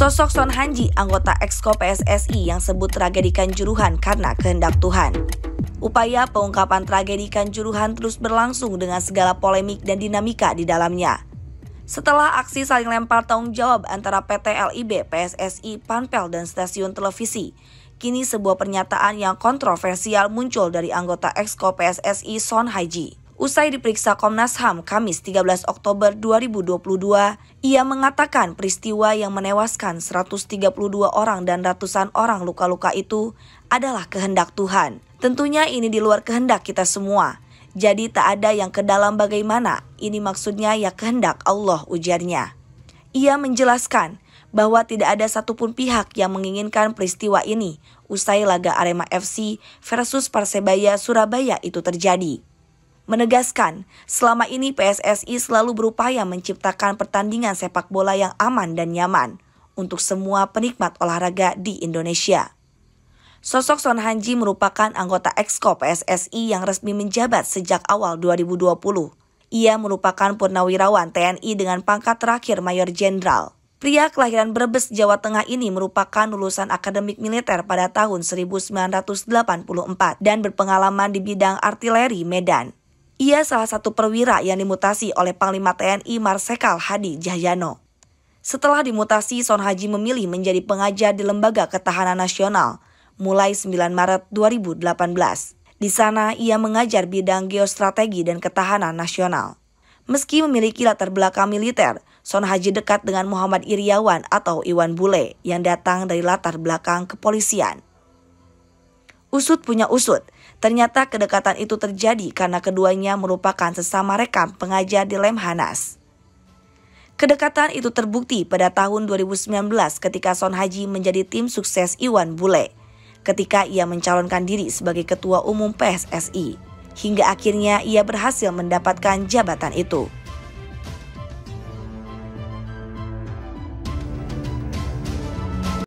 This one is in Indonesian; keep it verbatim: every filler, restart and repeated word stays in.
Sosok Son Han-ji, anggota Exco P S S I yang sebut tragedi Kanjuruhan karena kehendak Tuhan. Upaya pengungkapan tragedi Kanjuruhan terus berlangsung dengan segala polemik dan dinamika di dalamnya. Setelah aksi saling lempar tanggung jawab antara P T L I B, P S S I, Panpel, dan stasiun televisi, kini sebuah pernyataan yang kontroversial muncul dari anggota Exco P S S I Son Han-ji. Usai diperiksa Komnas H A M Kamis tiga belas Oktober dua ribu dua puluh dua, ia mengatakan peristiwa yang menewaskan seratus tiga puluh dua orang dan ratusan orang luka-luka itu adalah kehendak Tuhan. Tentunya ini di luar kehendak kita semua. Jadi tak ada yang ke dalam bagaimana, ini maksudnya ya kehendak Allah, ujarnya. Ia menjelaskan bahwa tidak ada satupun pihak yang menginginkan peristiwa ini usai laga Arema F C versus Persebaya Surabaya itu terjadi. Menegaskan, selama ini P S S I selalu berupaya menciptakan pertandingan sepak bola yang aman dan nyaman untuk semua penikmat olahraga di Indonesia. Sosok Son Han-ji merupakan anggota Exco P S S I yang resmi menjabat sejak awal dua ribu dua puluh. Ia merupakan purnawirawan T N I dengan pangkat terakhir Mayor Jenderal. Pria kelahiran Brebes, Jawa Tengah ini merupakan lulusan akademik militer pada tahun seribu sembilan ratus delapan puluh empat dan berpengalaman di bidang artileri Medan. Ia salah satu perwira yang dimutasi oleh Panglima T N I Marsikal Hadi Cahyanto. Setelah dimutasi, Son Han-ji memilih menjadi pengajar di Lembaga Ketahanan Nasional mulai sembilan Maret dua ribu delapan belas. Di sana, ia mengajar bidang geostrategi dan ketahanan nasional. Meski memiliki latar belakang militer, Son Han-ji dekat dengan Muhammad Iriawan atau Iwan Bule yang datang dari latar belakang kepolisian. Usut punya usut, ternyata kedekatan itu terjadi karena keduanya merupakan sesama rekan pengajar di Lemhanas. Kedekatan itu terbukti pada tahun dua ribu sembilan belas ketika Son Han-ji menjadi tim sukses Iwan Bule, ketika ia mencalonkan diri sebagai ketua umum P S S I, hingga akhirnya ia berhasil mendapatkan jabatan itu.